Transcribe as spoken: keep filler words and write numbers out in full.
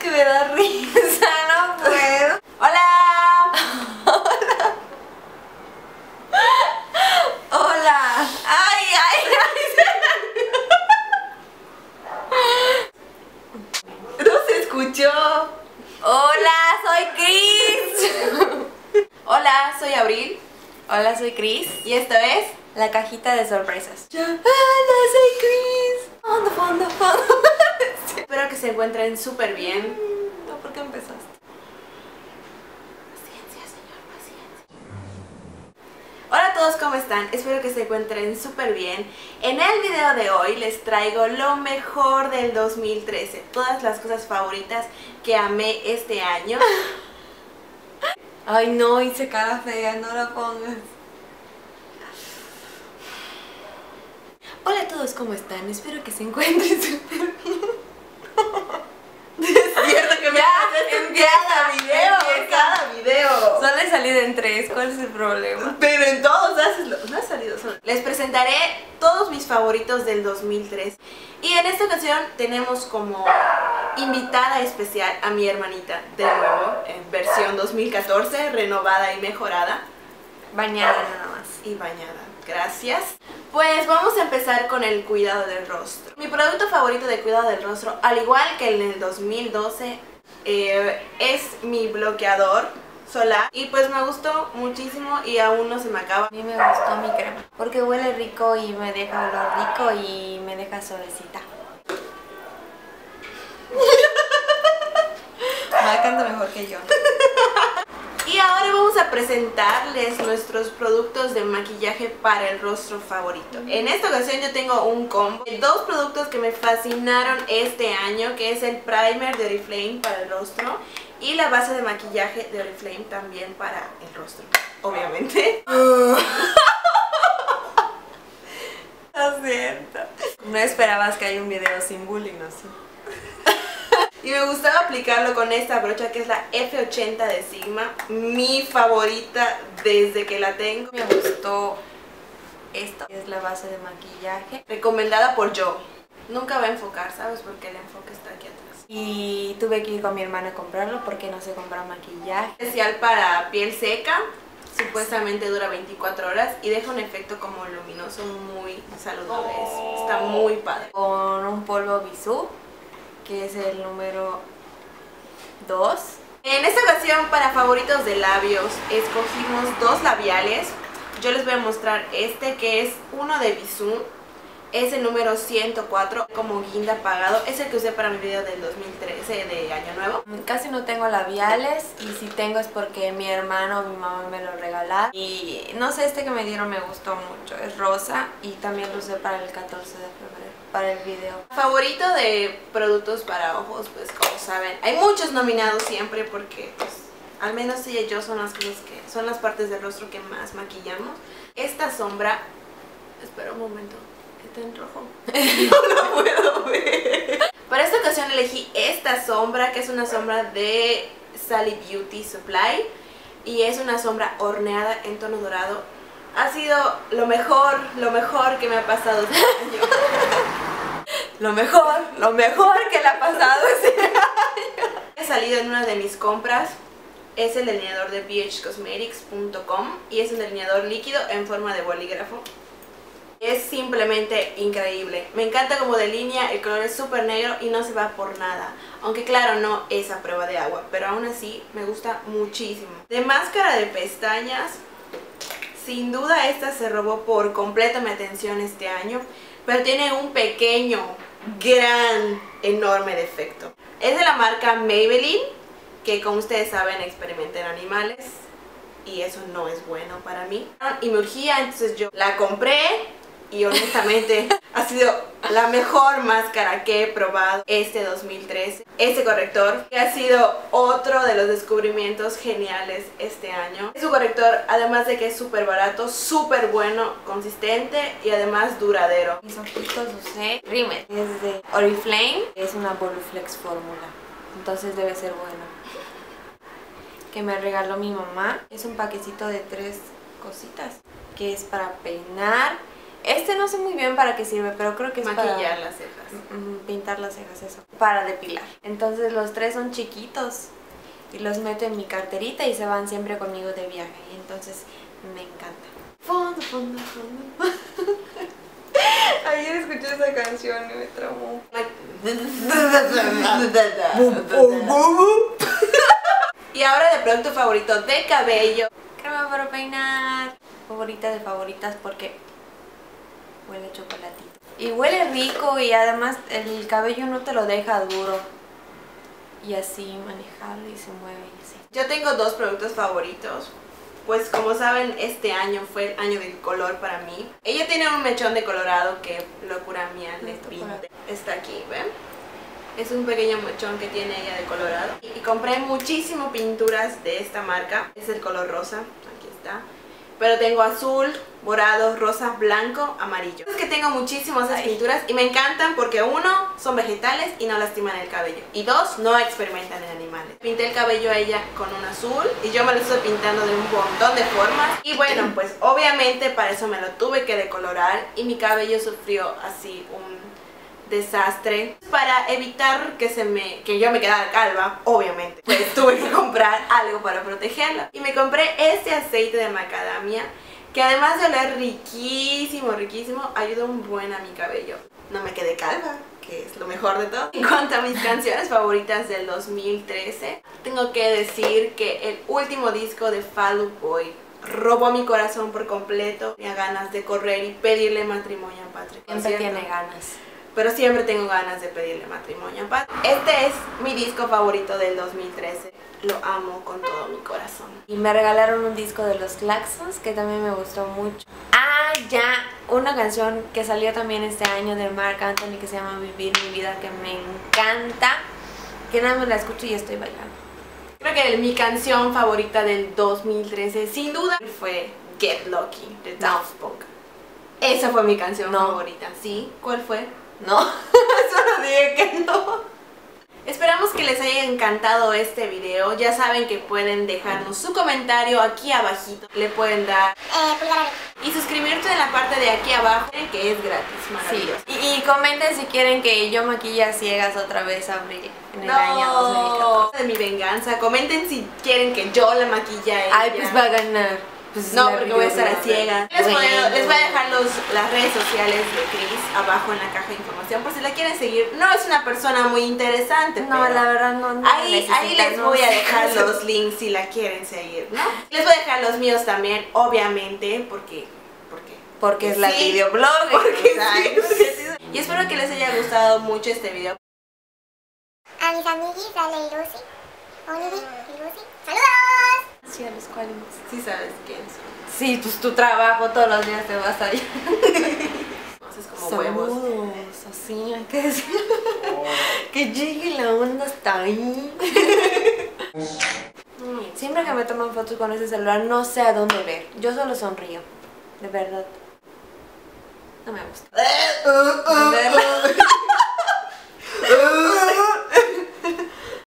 que me da risa, no puedo. ¡Hola! ¡Hola! ¡Hola! ¡Ay, ay, ay! ¡No se escuchó! ¡Hola, soy Cris! Hola, soy Abril. Hola, soy Cris. Y esto es La Cajita de Sorpresas. ¡Hola, soy Cris! Fondo, fondo, fondo. Espero que se encuentren súper bien. ¿No? ¿Por qué empezaste? Paciencia, señor, paciencia. Hola a todos, ¿cómo están? Espero que se encuentren súper bien. En el video de hoy les traigo lo mejor del dos mil trece. Todas las cosas favoritas que amé este año. Ay no, hice cara fea, no la pongas. Hola a todos, ¿cómo están? Espero que se encuentren súper bien. Es cierto que me haces en cada video, en cada video. Solo he salido en tres, ¿cuál es el problema? Pero en todos haces lo... No he salido solo. Les presentaré todos mis favoritos del dos mil tres. Y en esta ocasión tenemos como invitada especial a mi hermanita, de nuevo, en versión dos mil catorce, renovada y mejorada. Bañada nada más. Y bañada, gracias. Pues vamos a empezar con el cuidado del rostro. Mi producto favorito de cuidado del rostro, al igual que en el dos mil doce, eh, es mi bloqueador solar. Y pues me gustó muchísimo y aún no se me acaba. A mí me gustó mi crema, porque huele rico y me deja olor rico y me deja suavecita. Me canta mejor que yo. Y ahora vamos a presentarles nuestros productos de maquillaje para el rostro favorito. En esta ocasión yo tengo un combo de dos productos que me fascinaron este año, que es el primer de Oriflame para el rostro y la base de maquillaje de Oriflame también para el rostro, obviamente. Lo siento. No esperabas que haya un video sin bullying, ¿no? Sí. Y me gustaba aplicarlo con esta brocha que es la F ochenta de Sigma, mi favorita desde que la tengo. Me gustó esta, que es la base de maquillaje, recomendada por yo. Nunca va a enfocar, ¿sabes? Porque el enfoque está aquí atrás. Y tuve que ir con mi hermana a comprarlo porque no se compra maquillaje. Especial para piel seca, supuestamente dura veinticuatro horas y deja un efecto como luminoso muy saludable. Está muy padre. Con un polvo Bisú, que es el número dos. En esta ocasión, para favoritos de labios, escogimos dos labiales. Yo les voy a mostrar este, que es uno de Bisú. Es el número ciento cuatro, como guinda apagado. Es el que usé para mi video del dos mil trece de Año Nuevo. Casi no tengo labiales, y si tengo es porque mi hermano o mi mamá me lo regalaron. Y no sé, este que me dieron me gustó mucho. Es rosa y también lo usé para el catorce de febrero, para el video. Favorito de productos para ojos, pues como saben, hay muchos nominados siempre porque pues al menos ella y yo son las cosas que son las partes del rostro que más maquillamos. Esta sombra, espera un momento, está en rojo. No la puedo ver. Para esta ocasión elegí esta sombra, que es una sombra de Sally Beauty Supply y es una sombra horneada en tono dorado. Ha sido lo mejor, lo mejor que me ha pasado este año. Lo mejor, lo mejor que le ha pasado este año. He salido en una de mis compras. Es el delineador de b h cosmetics punto com y es un delineador líquido en forma de bolígrafo. Es simplemente increíble. Me encanta como delinea, el color es súper negro y no se va por nada. Aunque claro, no es a prueba de agua, pero aún así me gusta muchísimo. De máscara de pestañas, sin duda esta se robó por completo mi atención este año, pero tiene un pequeño, gran, enorme defecto. Es de la marca Maybelline, que como ustedes saben experimenté en animales y eso no es bueno para mí. Y me urgía, entonces yo la compré y honestamente ha sido la mejor máscara que he probado este dos mil trece. Este corrector, que ha sido otro de los descubrimientos geniales este año. Es un corrector, además de que es súper barato, súper bueno, consistente y además duradero. Mis ojitos usé Rimmel, es de Oriflame, es una Voluflex fórmula, entonces debe ser bueno. Que me regaló mi mamá, es un paquecito de tres cositas, que es para peinar, Este no sé muy bien para qué sirve, pero creo que es maquillar para las cejas. mm, pintar las cejas, eso. Para depilar. Entonces los tres son chiquitos y los meto en mi carterita y se van siempre conmigo de viaje. Y entonces me encanta. Fondo, fondo, fondo. Ayer escuché esa canción y me traumó. Y ahora de producto favorito de cabello. Crema para peinar. Favorita de favoritas porque huele a chocolatito. Y huele rico y además el cabello no te lo deja duro. Y así manejable y se mueve y así. Yo tengo dos productos favoritos. Pues como saben, este año fue el año del color para mí. Ella tiene un mechón de colorado que locura mía le pinta. Está aquí, ¿ven? Es un pequeño mechón que tiene ella de colorado. Y compré muchísimo pinturas de esta marca. Es el color rosa, aquí está. Pero tengo azul, morado, rosa, blanco, amarillo. Es que tengo muchísimas esas pinturas y me encantan porque uno, son vegetales y no lastiman el cabello. Y dos, no experimentan en animales. Pinté el cabello a ella con un azul y yo me lo estoy pintando de un montón de formas. Y bueno, pues obviamente para eso me lo tuve que decolorar y mi cabello sufrió así un desastre. Para evitar que se me que yo me quedara calva, obviamente, pues tuve que comprar algo para protegerla. Y me compré este aceite de macadamia que además de oler riquísimo, riquísimo, ayuda un buen a mi cabello. No me quedé calva, que es lo mejor de todo. En cuanto a mis canciones favoritas del dos mil trece, tengo que decir que el último disco de Fall Out Boy robó mi corazón por completo. Tenía ganas de correr y pedirle matrimonio a Patrick. Siempre tiene ganas. Pero siempre tengo ganas de pedirle matrimonio a Pat. Este es mi disco favorito del dos mil trece. Lo amo con todo mi corazón. Y me regalaron un disco de los Claxons que también me gustó mucho. Ah, ya, una canción que salió también este año de Marc Anthony que se llama Vivir mi vida, que me encanta. Que nada más la escucho y estoy bailando. Creo que mi canción favorita del dos mil trece, sin duda, fue Get Lucky de Daft Punk. Esa fue mi canción no. favorita. ¿Sí? ¿Cuál fue? No, solo dije que no. Esperamos que les haya encantado este video. Ya saben que pueden dejarnos su comentario aquí abajito. Le pueden dar eh, pulgar y suscribirse en la parte de aquí abajo, que es gratis, maravilloso. Sí. Y, y comenten si quieren que yo maquille a ciegas otra vez a Abril en el no, año dos mil catorce. De mi venganza. Comenten si quieren que yo la maquille a ella. Ay, pues va a ganar. Pues no, porque voy a estar a ciegas. Les, bueno. voy a, les voy a dejar los, las redes sociales de Chris abajo en la caja de información por si la quieren seguir. No es una persona muy interesante, no, pero la verdad no, no ahí, ahí les voy a dejar los links si la quieren seguir, ¿no? Les voy a dejar los míos también, obviamente, porque... Porque, porque es la sí, videoblog. Porque sí, porque sí. Y espero que les haya gustado mucho este video. A mis amiguis, Ale y Lucy. Olivi y Lucy. ¡Saludos! Sí, a los cuales. Sí sabes quién son. Sí, pues tu trabajo todos los días te vas allá. Haces como Saludos, huevos. así, hay que decir. Que llegue la onda hasta ahí. Siempre que me toman fotos con ese celular no sé a dónde ver. Yo solo sonrío. De verdad. No me gusta.